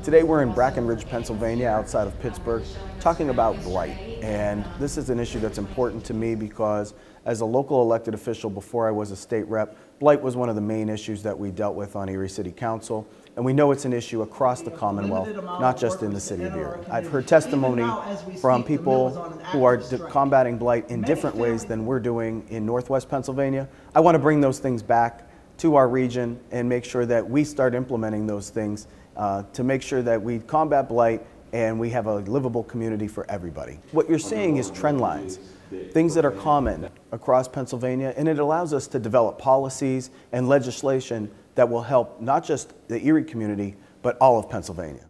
Today we're in Brackenridge, Pennsylvania, outside of Pittsburgh, talking about blight. And this is an issue that's important to me because as a local elected official before I was a state rep, blight was one of the main issues that we dealt with on Erie City Council. And we know it's an issue across the Commonwealth, not just in the city of Erie. I've heard testimony from people who are combating blight in different ways than we're doing in Northwest Pennsylvania. I want to bring those things back to our region and make sure that we start implementing those things to make sure that we combat blight and we have a livable community for everybody. What you're seeing is trend lines, things that are common across Pennsylvania, and it allows us to develop policies and legislation that will help not just the Erie community, but all of Pennsylvania.